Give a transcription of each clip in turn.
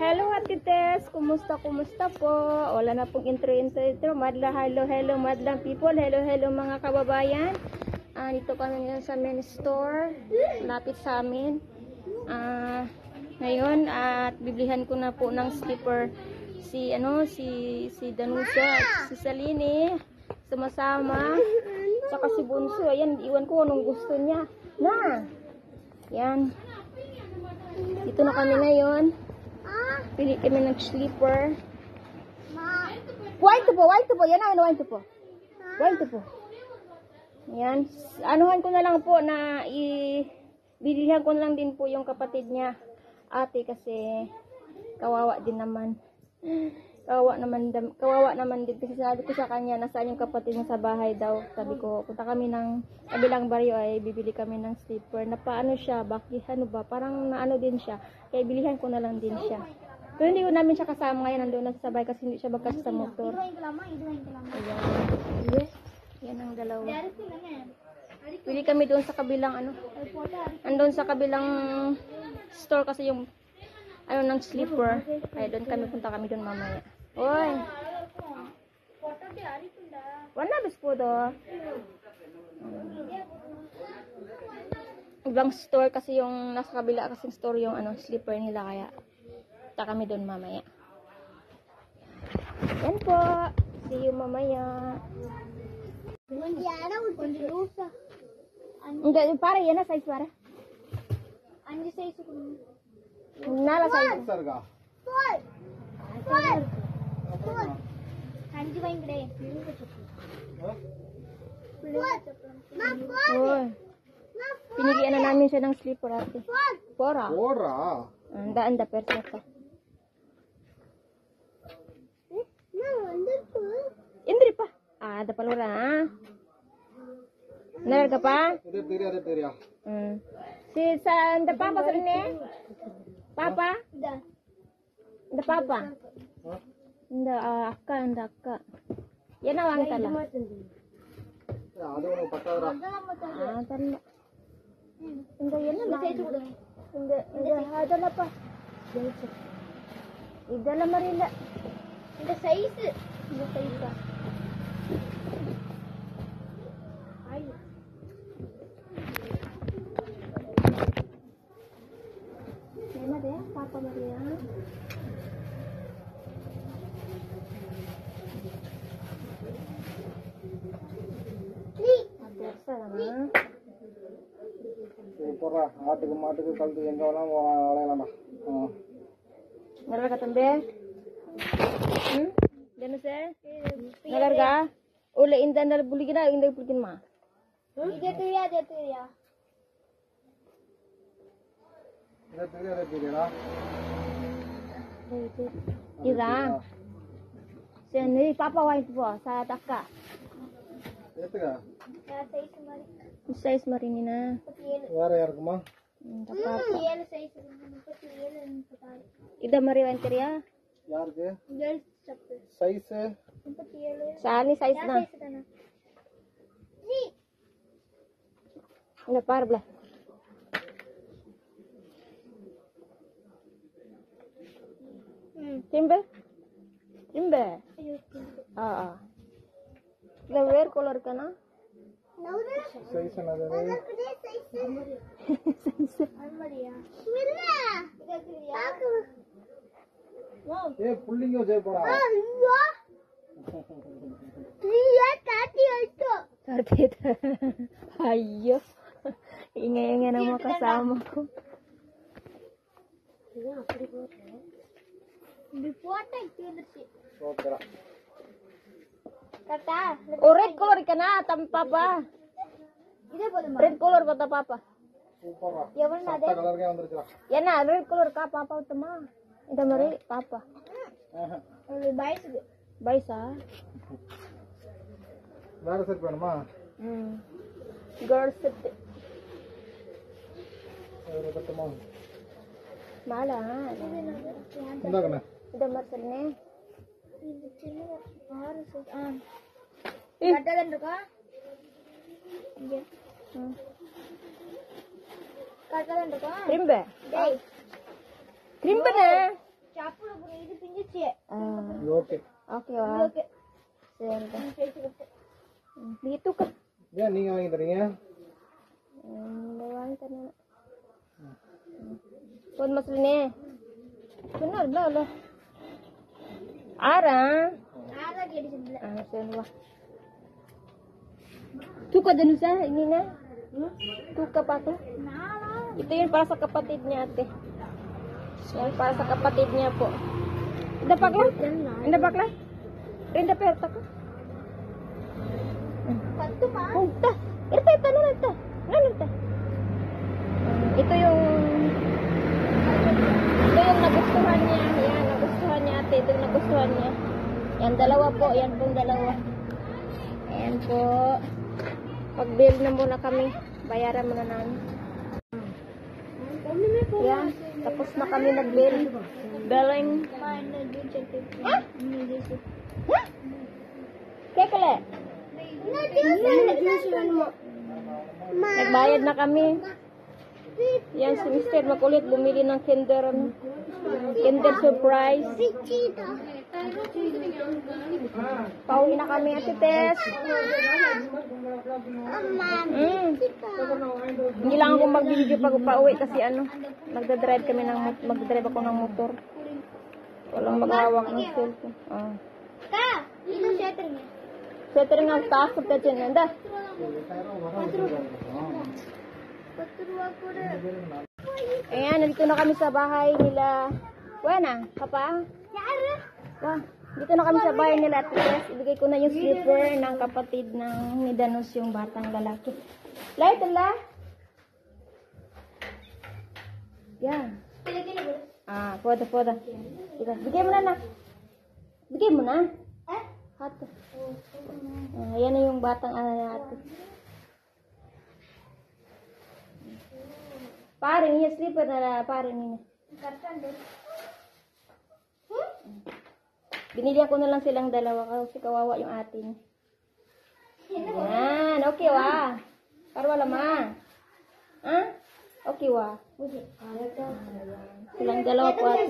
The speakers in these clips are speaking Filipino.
Hello Ate Tess, kumusta po? Wala na pong intro. Madla, hello madlang people. Hello mga kababayan. Dito kami ngayon sa main store, lapit sa amin. Ngayon at biblihan ko na po ng slipper si Danusia at si Salini sumasama, saka si Bunso. Ayan, iwan ko anong gusto niya. Yan. Dito na kami ngayon. Pili kami ng slipper. White po. Yan na, white po. Yan. Anuhan ko na lang po na bilihan ko na lang din po yung kapatid niya. Ate, kasi kawawa din naman. Kawawa naman din kasi sabi ko sa kanya, nasaan yung kapatid niya sa bahay daw. Sabi ko, punta kami ng kabilang baryo ay bibili kami ng slipper. Napaano siya, parang naano din siya. Kaya bilihan ko na lang din siya. Pero hindi ko namin siya kasama ngayon, nandoon na sa sabay kasi hindi siya bagkas sa motor. Ayan. Yan ang dalawa. Pili kami doon sa kabilang andun sa kabilang store kasi yung ng slipper. Kaya doon punta kami doon mamaya. Oy. Wala bis po do. Ibang store kasi yung nasa kabila kasi store yung slipper nila, kaya punta kami doon mamaya. Yan po. See you mamaya. Hindi, para yan na size para. Anji size ko. Nala size. Sarga. Four. Anji ba ingre? Pinilian na namin siya ng slipper ate. Pora. Anda persa ka. Indri pa. Ada palura. Nalarga pa? Si anda papa sa rin eh? Papa? Anda papa? Anda akka. Yan na wang tala. Tala. Anda yan na. Anda hadala pa. Idala marila. Anda size. Papa Maria. மாட்டுக்கு கழுத்து எங்க வேணாலும் வளையலாமா. நல்லா தம்பி. என்ன சார்? நல்லா இருக்கா? உள்ள இந்த புளிக்கிறா இந்த புளிக்கணுமா? இது தெரியா. இதா சரி பாப்பா வாங்கிட்டு போ தக்கா சைஸ் மாதிரி நீனா வேற யாருக்குமா இத மாதிரி வாங்கிக்கிறியா யாருக்கு சைஸ் சாணி சைஸ் தான் இந்த பாருல Timbe? Ini wear color kana? Size another. Size. Wow. Hey, pulling your jab pora. Ayo. Ingay na mga kasama ko. Red color ka na, papa. Red color kata papa. Yan na, red color ka papa utama. Ida mari papa. Bais ah. Lara set panama. Girl set. Mala. Enggak. Udah marcel nih. Kadalan ka? Iya. Kadalan ka? Krim ba? Krim ba na? Chapa Loke. Okay, wa. Dito ka. Yan, hindi nga yung ringa. Bawang ka na. Pun mas rin Benar, lo. Ara. Senwa. Tuka dun sa, ini na. Tuka pa to. Ito yun para sa kapatid niya, ate. Yan, para sa kapatid niya po. Indapak lang? Indapak lang? Rinda perta ko? Oh, ta. Ito na lang ta. Ta. Ito yung nagustuhan niya. Yan, nagustuhan niya, ate. Ito yung nagustuhan niya. Yan, dalawa po. Yan pong dalawa. Ayan po. Pag-bill na muna kami. Bayaran muna namin. Yan. Tapos na kami nag-bill. Billing. Ha? Ha? Kekele. Nagbayad na kami. Yan si Mister makulit bumili ng Kinder Surprise. Pauwi na kami, Ate Tess. Hindi lang ako mag-video pag pauwi kasi magdadrive ako ng motor. Walang maghawak ng cellphone. Ito shuttering niya. Shuttering ang taas sa petsin. Anda. Ayan, nandito na kami sa bahay nila. Wena, papa? Wah, dito na kami sa bahay nila. At yes, ibigay ko na yung slipper ng kapatid ng ni Danos, yung batang lalaki. Light la. Yan. Pwede. Bigay mo na. Bigay mo na. Hato. Ayan na yung batang natin. Pare niya, slipper na pare niya. Binilihan ko na lang silang dalawa kasi kawawa yung atin. Yan, okay wa. Para wala ma. Okay wa. Silang dalawa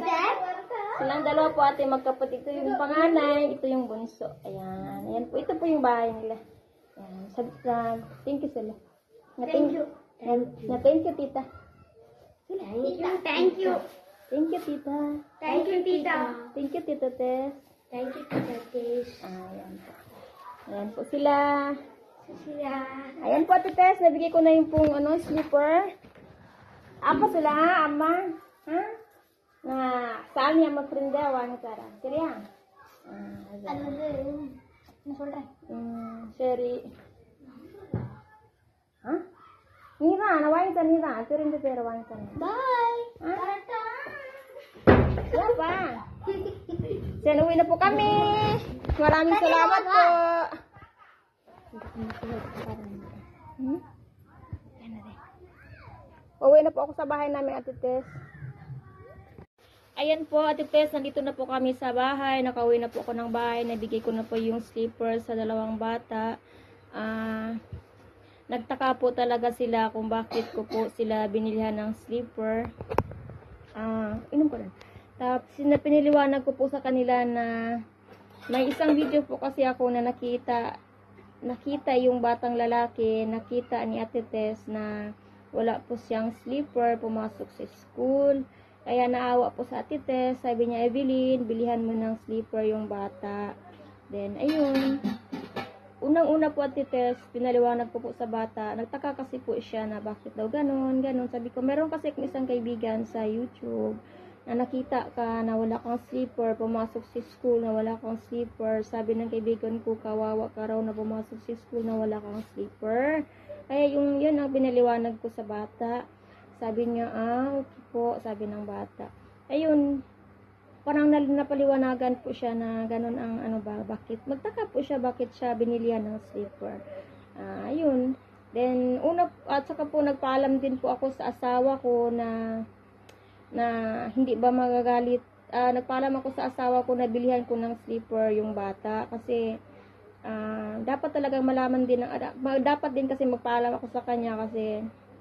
po ate magkapatid. Ito yung panganay, ito yung bunso. Ayan po. Ito po yung bahay nila. Ayan. Thank you sila. Thank you. Thank you, tita. Thank you. Thank you, tita. Thank you, tita. Thank you, tita Tess. Thank you, tita Tess. Ayan po sila. Sila. Ayan po, Ate Tess. Nabigay ko na yung pong slipper. Apa sila, ama? Ha? Na, saan niya maprindawan, Sarah? Kaya? Ano din? Sherry. Ha? Nira, nawain ka nira. Ito rin pero wain ka nira. Bye! Tata! Siapa? Uwi na po kami. Maraming salamat po. Uwi na po ako sa bahay namin, Ate Tess. Ayan po, Ate Tess, nandito na po kami sa bahay. Nakauwi na po ako ng bahay. Nabigay ko na po yung slipper sa dalawang bata. Nagtaka po talaga sila kung bakit ko po sila binilihan ng slipper. Inom ko rin. Tapos, piniliwanag ko po sa kanila na may isang video po kasi ako na nakita yung batang lalaki, nakita ni Ate Tess na wala po siyang slipper, pumasok sa school. Kaya naawa po sa Ate Tess, sabi niya, Evelyn, bilihan mo ng slipper yung bata. Then, ayun. Unang-una po, Ate Tess, pinaliwanag ko po sa bata. Nagtaka kasi po siya na bakit daw ganon. Sabi ko, meron kasi isang kaibigan sa YouTube na nakita ka na wala kang slipper, pumasok sa school na wala kang slipper. Sabi ng kaibigan ko, kawawa ka raw na pumasok sa school na wala kang slipper. Kaya yun ang pinaliwanag ko sa bata. Sabi niya, okay po, sabi ng bata. Ayun, parang napaliwanagan po siya na ganun ang bakit. Magtaka po siya bakit siya binilihan ng slipper. Ayun. Then, at saka po nagpaalam din po ako sa asawa ko na hindi ba magagalit. Nagpaalam ako sa asawa ko na bilihan ko ng slipper yung bata kasi dapat talagang malaman din dapat din kasi magpaalam ako sa kanya kasi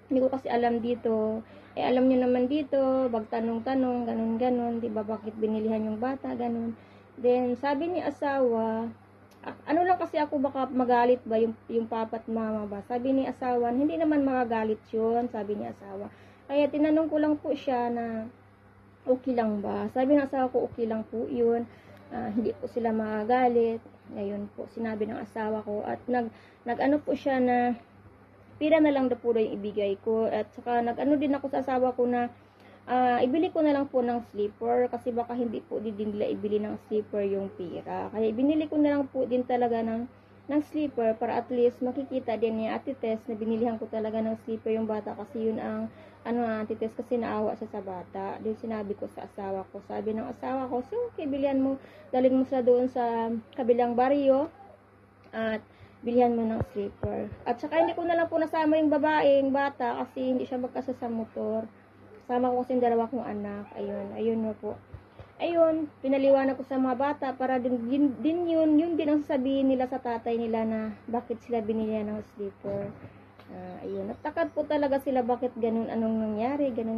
Hindi ko kasi alam dito. Eh, alam nyo naman dito, magtanong-tanong, ganun-ganon, di ba, bakit binilihan yung bata, ganun. Then, sabi ni asawa, ano lang kasi ako, baka magalit ba yung papa at mama ba? Sabi ni asawa, hindi naman magagalit yun, sabi ni asawa. Kaya tinanong ko lang po siya na, okay lang ba? Sabi ng asawa ko, okay lang po yun. Hindi po sila magagalit. Ngayon po, sinabi ng asawa ko. At nag-ano po siya na, pira na lang daw po yung ibigay ko. At saka nag-ano din ako sa asawa ko na ibili ko na lang po ng slipper kasi baka hindi po din nila ibili ng slipper yung pira. Kaya binili ko na lang po din talaga ng slipper para at least makikita din ni Ate Tess na binilihan ko talaga ng slipper yung bata kasi yun ang Ate Tess kasi naawa siya sa bata. Din sinabi ko sa asawa ko. Sabi ng asawa ko, so okay, bilihan mo, dalhin mo sa doon sa kabilang baryo at bilihan mo ng slipper. At saka hindi ko na lang po nasama yung babaeng bata kasi hindi siya magkasa sa motor. Sama ko kasi yung dalawa kong anak. Ayun na po. Ayun, pinaliwanag ko sa mga bata para din yun din ang sasabihin nila sa tatay nila na bakit sila binili ng slipper. Ayun, natakad po talaga sila bakit ganun, anong nangyari, ganun.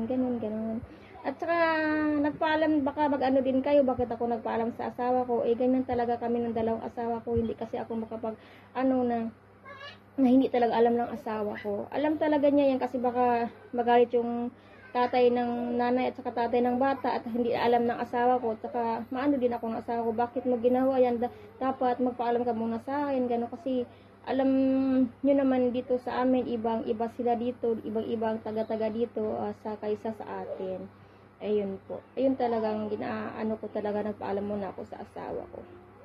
At saka, nagpaalam, baka mag-ano din kayo, bakit ako nagpaalam sa asawa ko, ganyan talaga kami ng dalawang asawa ko, hindi kasi ako makapag, na hindi talaga alam ng asawa ko. Alam talaga niya yan kasi baka magalit yung tatay ng nanay at saka tatay ng bata at hindi alam ng asawa ko, at saka maano din ako ng asawa ko, bakit mo ginawa yan, dapat magpaalam ka muna sa akin, gano'n kasi, alam nyo naman dito sa amin, ibang-iba sila dito, ibang-ibang taga-taga dito sa kaysa sa atin. Ayun po. Ayun talagang ginaano ko talaga, nagpaalam muna ako sa asawa ko.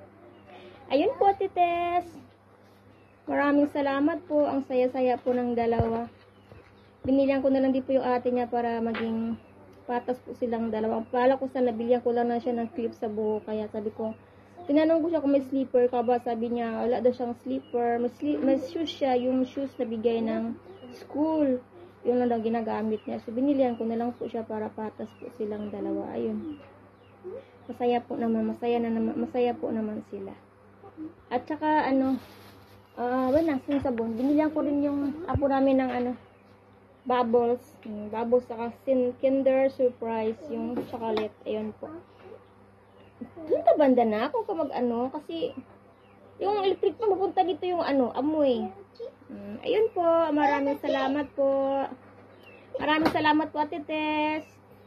Ayun po, Tites. Maraming salamat po. Ang saya-saya po ng dalawa. Binilihan ko na lang din po yung ate niya para maging patas po silang dalawa. Pala ko sa nabilihan ko lang na siya ng clip sa buhok. Kaya sabi ko, tinanong ko siya kung may slipper ka ba. Sabi niya, wala daw siyang slipper. May shoes siya, yung shoes na bigay ng school. Yun lang daw ginagamit niya. So, binilihan ko na lang po siya para patas po silang dalawa. Ayun. Masaya po naman sila. At saka, wala, yung sabon. Binilihan ko rin yung apo namin ng, bubbles. Bubbles, saka Kinder Surprise, yung chocolate. Ayun po. Doon ka banda na kung ka kasi yung electric pa mapunta dito yung amoy. Ayun po, maraming salamat po. Maraming salamat po, Ate Tess,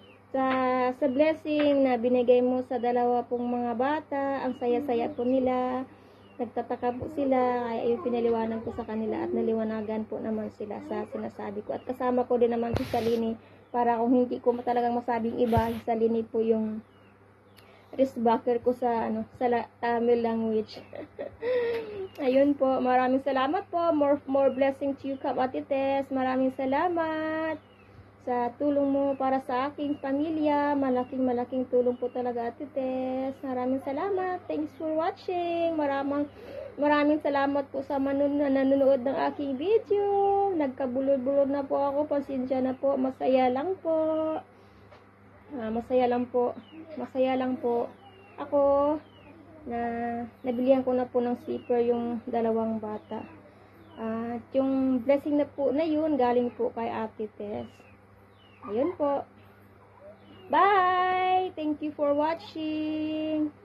sa blessing na binigay mo sa dalawa pong mga bata. Ang saya-saya po nila. Nagtataka po sila. Kaya yung pinaliwanag ko sa kanila at naliwanagan po naman sila sa sinasabi ko. At kasama ko din naman si Salini para kung hindi ko talagang masabing iba, si Salini po yung wristbacker ko sa Tamil language. Ayun po, maraming salamat po. More blessing to you, Ate Tess. Maraming salamat sa tulong mo para sa aking pamilya. Malaking tulong po talaga, Ate Tess. Maraming salamat. Thanks for watching. Maraming salamat po sa nanonood ng aking video. Nagkabulol-bulol na po ako. Pasensya na po. Masaya lang po. Masaya lang po ako na nabilihan ko na po ng slipper yung dalawang bata. At yung blessing na po na yun galing po kay Ate Tess. Ayun po. Bye! Thank you for watching.